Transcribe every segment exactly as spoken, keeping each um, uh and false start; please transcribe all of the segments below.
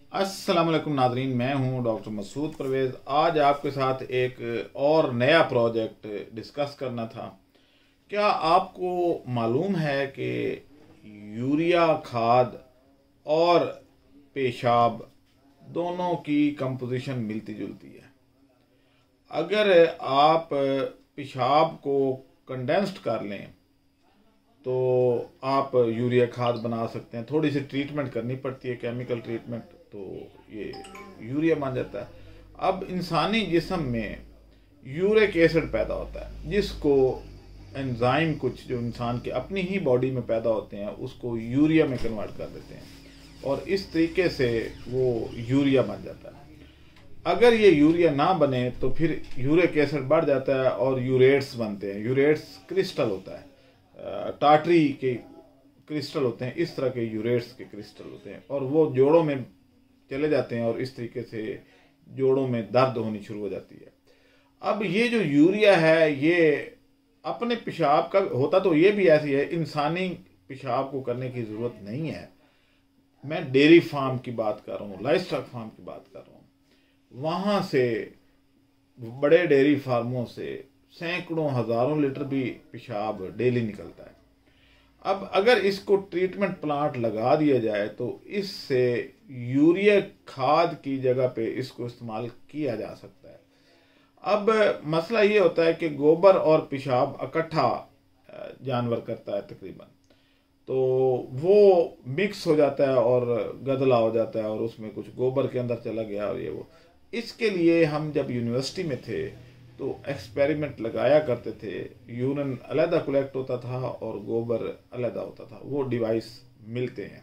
अस्सलाम वालेकुम नादरीन, मैं हूं डॉक्टर मसूद परवेज़। आज आपके साथ एक और नया प्रोजेक्ट डिस्कस करना था। क्या आपको मालूम है कि यूरिया खाद और पेशाब दोनों की कंपोजिशन मिलती जुलती है। अगर आप पेशाब को कंडेंस्ड कर लें तो आप यूरिया खाद बना सकते हैं। थोड़ी सी ट्रीटमेंट करनी पड़ती है, केमिकल ट्रीटमेंट, तो ये यूरिया बन जाता है। अब इंसानी जिस्म में यूरिक एसिड पैदा होता है, जिसको एंजाइम कुछ जो इंसान के अपनी ही बॉडी में पैदा होते हैं उसको यूरिया में कन्वर्ट कर देते हैं और इस तरीके से वो यूरिया बन जाता है। अगर ये यूरिया ना बने तो फिर यूरिक एसिड बढ़ जाता है और यूरेट्स बनते हैं। यूरेट्स क्रिस्टल होता है, टाटरी के क्रिस्टल होते हैं, इस तरह के यूरेट्स के क्रिस्टल होते हैं और वो जोड़ों में चले जाते हैं और इस तरीके से जोड़ों में दर्द होनी शुरू हो जाती है। अब ये जो यूरिया है ये अपने पेशाब का होता तो ये भी ऐसी है, इंसानी पेशाब को करने की ज़रूरत नहीं है। मैं डेयरी फार्म की बात कर रहा हूँ, लाइव स्टॉक फार्म की बात कर रहा हूँ। वहाँ से बड़े डेयरी फार्मों से सैकड़ों हज़ारों लीटर भी पेशाब डेली निकलता है। अब अगर इसको ट्रीटमेंट प्लांट लगा दिया जाए तो इससे यूरिया खाद की जगह पे इसको इस्तेमाल किया जा सकता है। अब मसला ये होता है कि गोबर और पेशाब इकट्ठा जानवर करता है तकरीबन, तो वो मिक्स हो जाता है और गदला हो जाता है और उसमें कुछ गोबर के अंदर चला गया और ये वो। इसके लिए हम जब यूनिवर्सिटी में थे तो एक्सपेरिमेंट लगाया करते थे। यूरिन अलहदा कलेक्ट होता था और गोबर अलहदा होता था, वो डिवाइस मिलते हैं।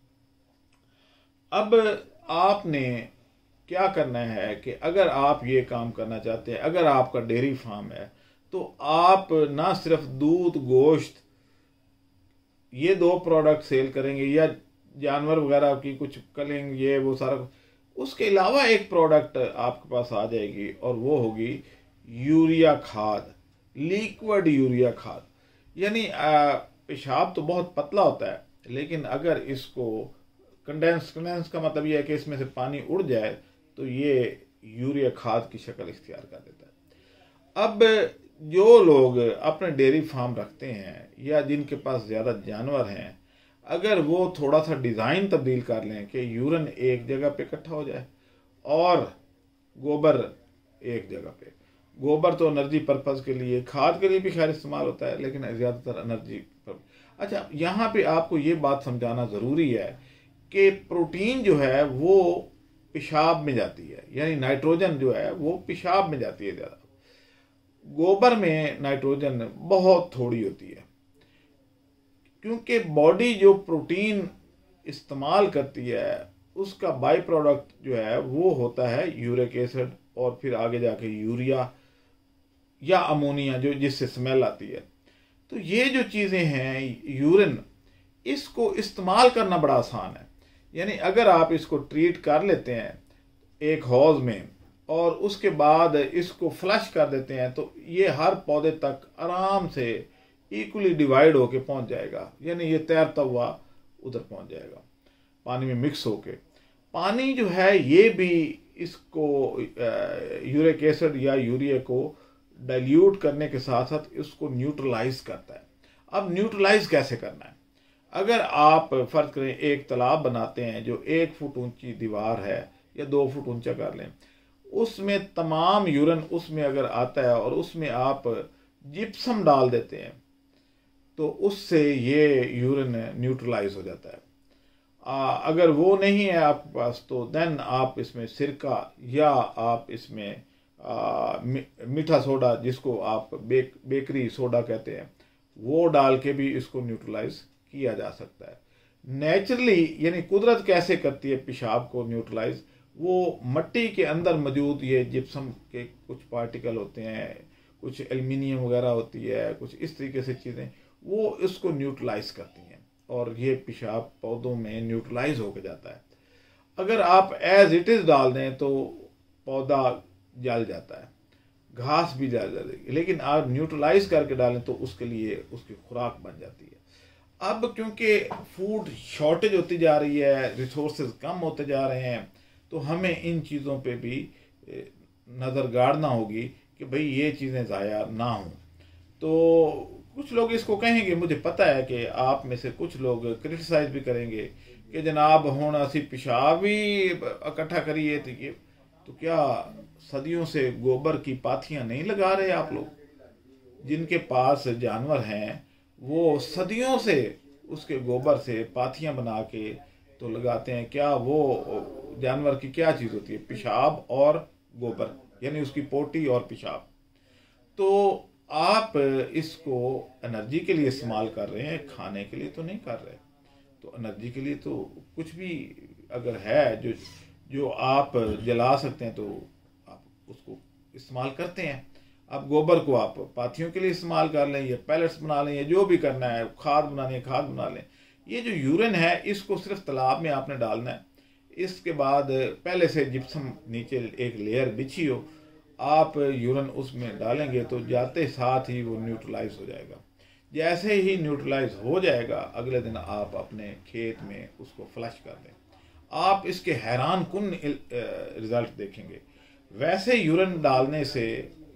अब आपने क्या करना है कि अगर आप ये काम करना चाहते हैं, अगर आपका डेयरी फार्म है तो आप ना सिर्फ दूध गोश्त ये दो प्रोडक्ट सेल करेंगे या जानवर वगैरह की कुछ करेंगे ये वो सारा, उसके अलावा एक प्रोडक्ट आपके पास आ जाएगी और वो होगी यूरिया खाद, लिक्विड यूरिया खाद। यानी पेशाब तो बहुत पतला होता है, लेकिन अगर इसको कंडेंस कंडेंस का मतलब यह है कि इसमें से पानी उड़ जाए तो ये यूरिया खाद की शक्ल इख्तियार कर देता है। अब जो लोग अपने डेयरी फार्म रखते हैं या जिनके पास ज़्यादा जानवर हैं, अगर वो थोड़ा सा डिज़ाइन तब्दील कर लें कि यूरिन एक जगह पे इकट्ठा हो जाए और गोबर एक जगह पे। गोबर तो एनर्जी पर्पज़ के लिए, खाद के लिए भी खैर इस्तेमाल होता है, लेकिन ज़्यादातर एनर्जी पर। अच्छा, यहाँ पे आपको ये बात समझाना ज़रूरी है कि प्रोटीन जो है वो पेशाब में जाती है, यानी नाइट्रोजन जो है वो पेशाब में जाती है ज़्यादा। गोबर में नाइट्रोजन बहुत थोड़ी होती है, क्योंकि बॉडी जो प्रोटीन इस्तेमाल करती है उसका बाई प्रोडक्ट जो है वो होता है यूरिक एसिड और फिर आगे जाके यूरिया या अमोनिया जो जिससे स्मेल आती है। तो ये जो चीज़ें हैं यूरिन, इसको इस्तेमाल करना बड़ा आसान है। यानी अगर आप इसको ट्रीट कर लेते हैं एक हौज में और उसके बाद इसको फ्लश कर देते हैं तो ये हर पौधे तक आराम से इक्वली डिवाइड होके पहुंच जाएगा। यानी ये तैरता हुआ उधर पहुंच जाएगा पानी में मिक्स होके। पानी जो है ये भी इसको यूरिक एसिड या यूरिया को डाइल्यूट करने के साथ साथ इसको न्यूट्रलाइज करता है। अब न्यूट्रलाइज कैसे करना है? अगर आप फर्ज करें एक तालाब बनाते हैं जो एक फुट ऊंची दीवार है या दो फुट ऊंचा कर लें, उसमें तमाम यूरिन उसमें अगर आता है और उसमें आप जिप्सम डाल देते हैं तो उससे ये यूरिन न्यूट्रलाइज हो जाता है। आ, अगर वो नहीं है आपके पास तो देन आप इसमें सिरका या आप इसमें आ, मीठा सोडा, जिसको आप बेक बेकरी सोडा कहते हैं, वो डाल के भी इसको न्यूट्रलाइज किया जा सकता है। नेचुरली यानी कुदरत कैसे करती है पेशाब को न्यूट्रलाइज, वो मट्टी के अंदर मौजूद ये जिप्सम के कुछ पार्टिकल होते हैं, कुछ एल्युमिनियम वगैरह होती है, कुछ इस तरीके से चीज़ें, वो इसको न्यूट्रलाइज करती हैं और ये पेशाब पौधों में न्यूट्रलाइज होकर जाता है। अगर आप एज इट इज़ डाल दें तो पौधा जल जाता है, घास भी जल जाती है, लेकिन आप न्यूट्रलाइज करके डालें तो उसके लिए उसकी खुराक बन जाती है। अब क्योंकि फूड शॉर्टेज होती जा रही है, रिसोर्सेज कम होते जा रहे हैं, तो हमें इन चीज़ों पे भी नज़र गाड़ना होगी कि भाई ये चीज़ें ज़ाया ना हों। तो कुछ लोग इसको कहेंगे, मुझे पता है कि आप में से कुछ लोग क्रिटिसाइज भी करेंगे कि जनाब हुण असी पेशाब भी इकट्ठा करिए, तो ये तो क्या सदियों से गोबर की पाथियां नहीं लगा रहे आप लोग? जिनके पास जानवर हैं वो सदियों से उसके गोबर से पाथियां बना के तो लगाते हैं। क्या वो जानवर की क्या चीज़ होती है? पेशाब और गोबर, यानी उसकी पोटी और पेशाब। तो आप इसको एनर्जी के लिए इस्तेमाल कर रहे हैं, खाने के लिए तो नहीं कर रहे। तो एनर्जी के लिए तो कुछ भी अगर है जो जो आप जला सकते हैं तो आप उसको इस्तेमाल करते हैं। अब गोबर को आप पाथियों के लिए इस्तेमाल कर लें, या पैलेट्स बना लें, या जो भी करना है, खाद बनानी है खाद बना लें। ये जो यूरिन है इसको सिर्फ तालाब में आपने डालना है। इसके बाद पहले से जिप्सम नीचे एक लेयर बिछी हो, आप यूरिन उसमें डालेंगे तो जाते साथ ही वो न्यूट्रलाइज हो जाएगा। जैसे ही न्यूट्रलाइज हो जाएगा अगले दिन आप अपने खेत में उसको फ्लश कर दें, आप इसके हैरान कुन रिजल्ट देखेंगे। वैसे यूरिन डालने से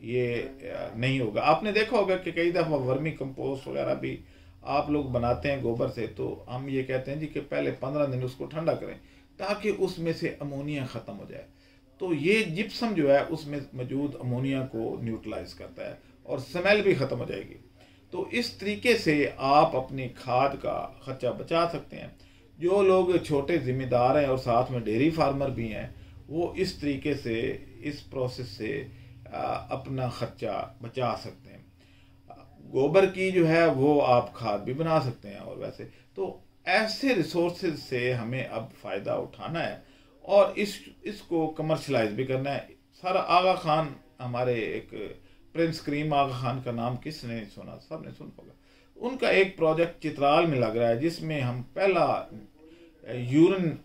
ये नहीं होगा। आपने देखा होगा कि कई दफ़ा वर्मी कंपोस्ट वगैरह भी आप लोग बनाते हैं गोबर से, तो हम ये कहते हैं जी कि पहले पंद्रह दिन उसको ठंडा करें ताकि उसमें से अमोनिया ख़त्म हो जाए। तो ये जिप्सम जो है उसमें मौजूद अमोनिया को न्यूट्रलाइज करता है और स्मेल भी ख़त्म हो जाएगी। तो इस तरीके से आप अपनी खाद का खर्चा बचा सकते हैं। जो लोग छोटे ज़िम्मेदार हैं और साथ में डेयरी फार्मर भी हैं, वो इस तरीके से इस प्रोसेस से अपना ख़र्चा बचा सकते हैं। गोबर की जो है वो आप खाद भी बना सकते हैं। और वैसे तो ऐसे रिसोर्सेज से हमें अब फ़ायदा उठाना है और इस इसको कमर्शलाइज भी करना है। सारा आगा खान, हमारे एक प्रिंस करीम आगा खान का नाम किसने सुना? सब ने सुना होगा। उनका एक प्रोजेक्ट चित्राल में लग रहा है जिसमें हम पहला यूरिन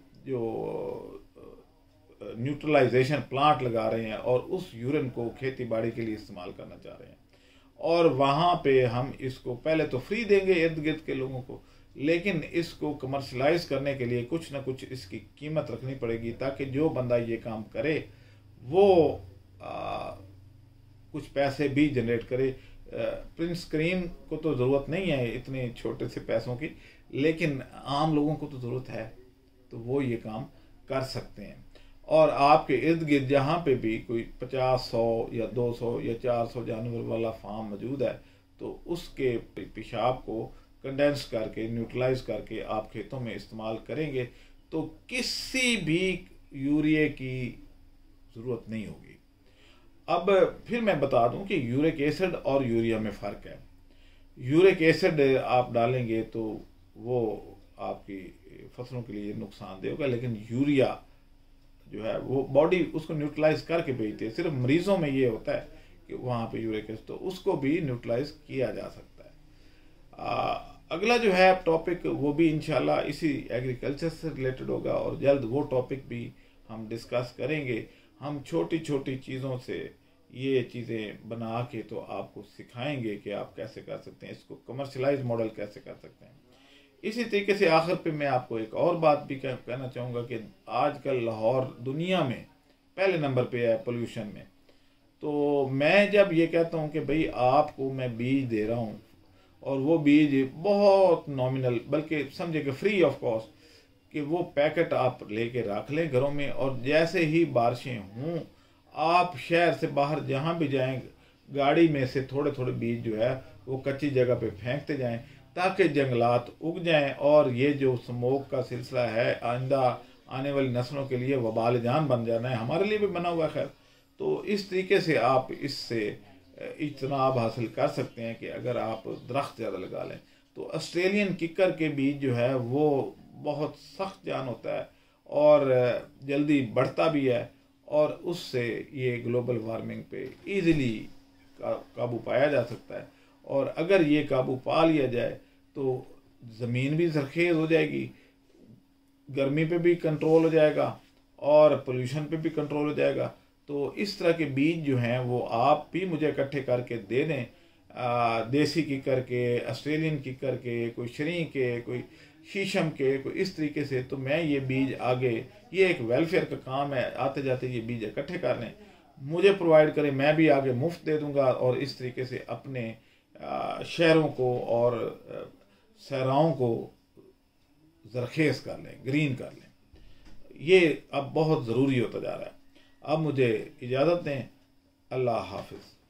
जो न्यूट्रलाइजेशन प्लांट लगा रहे हैं और उस यूरिन को खेती बाड़ी के लिए इस्तेमाल करना चाह रहे हैं। और वहाँ पे हम इसको पहले तो फ्री देंगे इर्द गिर्द के लोगों को, लेकिन इसको कमर्शलाइज करने के लिए कुछ ना कुछ इसकी कीमत रखनी पड़ेगी ताकि जो बंदा ये काम करे वो आ, कुछ पैसे भी जनरेट करे। प्रिंस करीम को तो ज़रूरत नहीं है इतने छोटे से पैसों की, लेकिन आम लोगों को तो ज़रूरत है, तो वो ये काम कर सकते हैं। और आपके इर्द गिर्द जहाँ पे भी कोई पचास सौ या दो सौ या चार सौ जानवर वाला फार्म मौजूद है, तो उसके पेशाब को कंडेंस करके न्यूट्रलाइज करके आप खेतों में इस्तेमाल करेंगे तो किसी भी यूरिया की ज़रूरत नहीं होगी। अब फिर मैं बता दूं कि यूरिक एसिड और यूरिया में फ़र्क है। यूरिक एसिड आप डालेंगे तो वो आपकी फसलों के लिए नुकसानदेह होगा, लेकिन यूरिया जो है वो बॉडी उसको न्यूट्रलाइज करके भेजती है। सिर्फ मरीजों में ये होता है कि वहाँ पे यूरिक एसिड, तो उसको भी न्यूट्रलाइज किया जा सकता है। आ, अगला जो है टॉपिक वो भी इंशाल्लाह इसी एग्रीकल्चर से रिलेटेड होगा और जल्द वो टॉपिक भी हम डिस्कस करेंगे। हम छोटी छोटी चीज़ों से ये चीज़ें बना के तो आपको सिखाएंगे कि आप कैसे कर सकते हैं, इसको कमर्शलाइज मॉडल कैसे कर सकते हैं। इसी तरीके से आखिर पे मैं आपको एक और बात भी कह, कहना चाहूँगा कि आजकल लाहौर दुनिया में पहले नंबर पे है पोल्यूशन में। तो मैं जब ये कहता हूँ कि भाई आपको मैं बीज दे रहा हूँ और वो बीज बहुत नॉमिनल, बल्कि समझे कि फ्री ऑफ कॉस्ट, कि वो पैकेट आप लेके रख लें घरों में, और जैसे ही बारिशें हों आप शहर से बाहर जहाँ भी जाएं गाड़ी में से थोड़े थोड़े बीज जो है वो कच्ची जगह पे फेंकते जाएं ताकि जंगलात उग जाएं और ये जो स्मोक का सिलसिला है आइंदा आने वाली नस्लों के लिए वबाल जान बन जाना है, हमारे लिए भी बना हुआ। खैर, तो इस तरीके से आप इससे इज्तनाब हासिल कर सकते हैं कि अगर आप दरख्त ज़्यादा लगा लें। तो ऑस्ट्रेलियन किकर के बीज जो है वो बहुत सख्त जान होता है और जल्दी बढ़ता भी है, और उससे ये ग्लोबल वार्मिंग पे इजीली का, काबू पाया जा सकता है। और अगर ये काबू पा लिया जाए तो ज़मीन भी ज़रखेज़ हो जाएगी, गर्मी पे भी कंट्रोल हो जाएगा और पोल्यूशन पे भी कंट्रोल हो जाएगा। तो इस तरह के बीज जो हैं वो आप भी मुझे इकट्ठे करके दे दें। देसी किकर के, ऑस्ट्रेलियन किकर के, कोई शरी के, कोई शीशम के, कोई इस तरीके से। तो मैं ये बीज आगे, ये एक वेलफेयर का काम है, आते जाते ये बीज इकट्ठे कर लें, मुझे प्रोवाइड करें, मैं भी आगे मुफ्त दे दूंगा और इस तरीके से अपने शहरों को और सहराओं को जरखेज कर लें, ग्रीन कर लें। ये अब बहुत ज़रूरी होता जा रहा है। अब मुझे इजाज़त दें। अल्लाह हाफिज़।